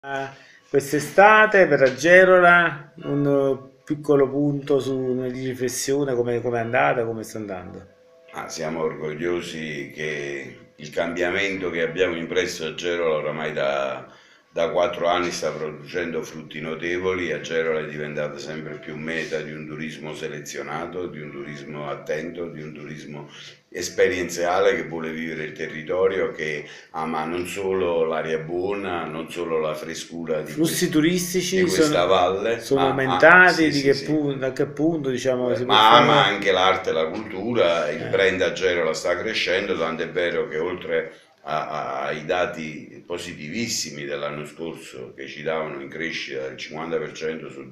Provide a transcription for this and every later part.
Quest'estate per Agerola un piccolo punto di riflessione, come è andata, come sta andando. Siamo orgogliosi che il cambiamento che abbiamo impresso a Gerola oramai da 4 anni sta producendo frutti notevoli. A Gerola è diventata sempre più meta di un turismo selezionato, di un turismo attento, di un turismo esperienziale che vuole vivere il territorio, che ama non solo l'aria buona, non solo la frescura Flussi di turistici questa valle, sono aumentati, sì, sì, sì. da che punto, diciamo, si può Ma ama fare? anche l'arte e la cultura, il Eh. brand Agerola sta crescendo, tant'è vero che oltre ai dati positivissimi dell'anno scorso che ci davano in crescita del 50% sul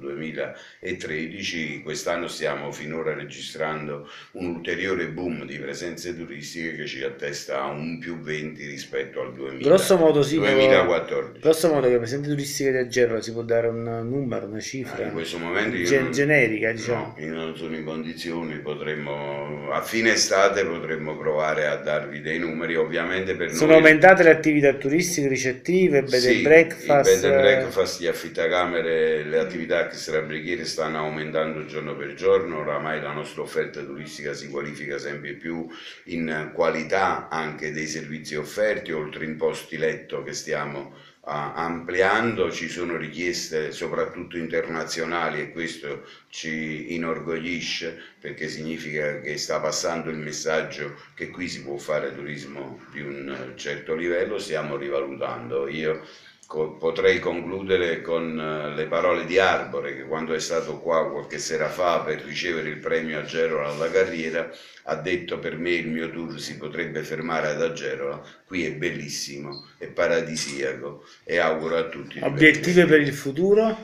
2013, quest'anno stiamo finora registrando un ulteriore boom di presenze turistiche che ci attesta a un più 20 rispetto al Grosso modo, sì, 2014. grosso modo che presente turistiche di Agerola si può dare un numero, una In cifra questo momento io non, generica, no, diciamo. io non sono in condizioni, potremmo, a fine estate potremmo provare a darvi dei numeri, ovviamente per Sono noi aumentate le attività turistiche, ricettive, bed and sì, i bed breakfast. and breakfast, gli affittacamere, le attività extrabrighiere stanno aumentando giorno per giorno, oramai la nostra offerta turistica si qualifica sempre più in qualità anche dei servizi offerti, oltre in posti letto che stiamo ampliando, ci sono richieste soprattutto internazionali e questo ci inorgoglisce perché significa che sta passando il messaggio che qui si può fare turismo di un certo livello, stiamo rivalutando. Io potrei concludere con le parole di Arbore che quando è stato qua qualche sera fa per ricevere il premio Agerola alla carriera ha detto: per me il mio tour si potrebbe fermare ad Agerola, qui è bellissimo, è paradisiaco e auguro a tutti di Obiettivi per venire. il futuro?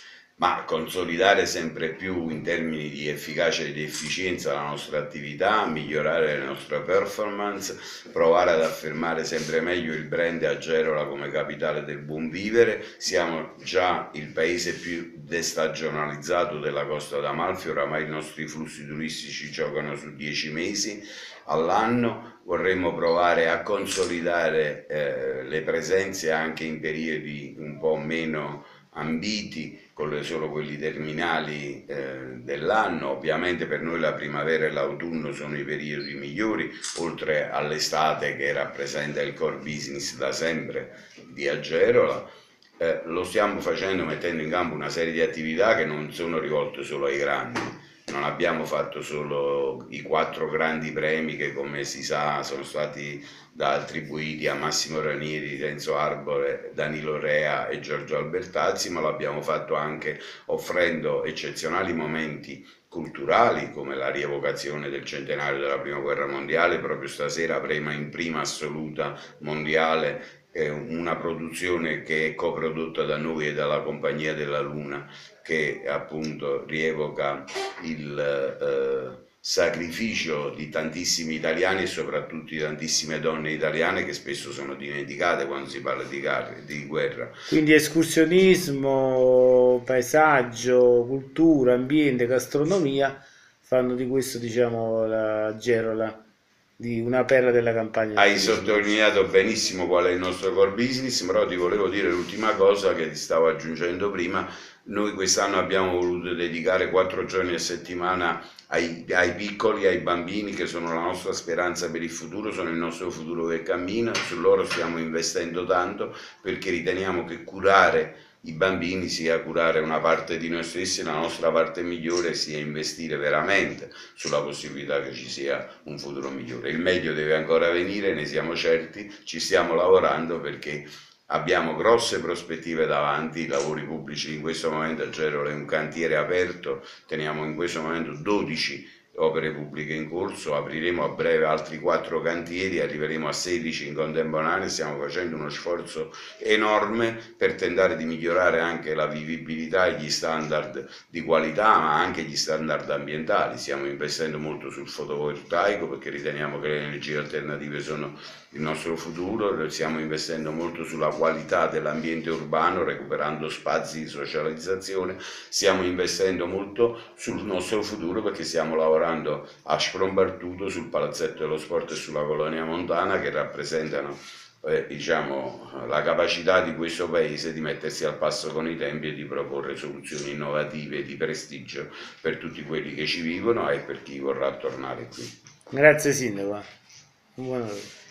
Ma consolidare sempre più in termini di efficacia ed efficienza la nostra attività, migliorare le nostre performance, provare ad affermare sempre meglio il brand Agerola come capitale del buon vivere. Siamo già il paese più destagionalizzato della Costa d'Amalfi, oramai i nostri flussi turistici giocano su 10 mesi all'anno, vorremmo provare a consolidare le presenze anche in periodi un po' meno ambiti, con solo quelli terminali dell'anno. Ovviamente per noi la primavera e l'autunno sono i periodi migliori, oltre all'estate che rappresenta il core business da sempre di Agerola. Lo stiamo facendo mettendo in campo una serie di attività che non sono rivolte solo ai grandi. Non abbiamo fatto solo i 4 grandi premi che, come si sa, sono stati attribuiti a Massimo Ranieri, Renzo Arbore, Danilo Rea e Giorgio Albertazzi, ma l'abbiamo fatto anche offrendo eccezionali momenti culturali come la rievocazione del centenario della prima guerra mondiale. Proprio stasera avremo in prima assoluta mondiale una produzione che è coprodotta da noi e dalla Compagnia della Luna, che appunto rievoca il sacrificio di tantissimi italiani e soprattutto di tantissime donne italiane che spesso sono dimenticate quando si parla di guerra. Quindi escursionismo, paesaggio, cultura, ambiente, gastronomia fanno di questo, diciamo, la Gerola, di una perla della campagna del Hai turismo. sottolineato benissimo qual è il nostro core business, però ti volevo dire l'ultima cosa che ti stavo aggiungendo prima. Noi quest'anno abbiamo voluto dedicare 4 giorni a settimana ai piccoli, ai bambini che sono la nostra speranza per il futuro, sono il nostro futuro che cammina, su loro stiamo investendo tanto perché riteniamo che curare i bambini sia curare una parte di noi stessi, la nostra parte migliore sia investire veramente sulla possibilità che ci sia un futuro migliore. Il meglio deve ancora venire, ne siamo certi, ci stiamo lavorando perché abbiamo grosse prospettive davanti, i lavori pubblici in questo momento a Gerola è un cantiere aperto, teniamo in questo momento 12 opere pubbliche in corso, apriremo a breve altri 4 cantieri, arriveremo a 16 in contemporanea, stiamo facendo uno sforzo enorme per tentare di migliorare anche la vivibilità e gli standard di qualità, ma anche gli standard ambientali. Stiamo investendo molto sul fotovoltaico perché riteniamo che le energie alternative sono il nostro futuro, stiamo investendo molto sulla qualità dell'ambiente urbano, recuperando spazi di socializzazione, stiamo investendo molto sul nostro futuro perché stiamo lavorando a Sprombartuto, sul Palazzetto dello Sport e sulla Colonia Montana, che rappresentano diciamo, la capacità di questo paese di mettersi al passo con i tempi e di proporre soluzioni innovative di prestigio per tutti quelli che ci vivono e per chi vorrà tornare qui. Grazie Sindaco. Buon lavoro.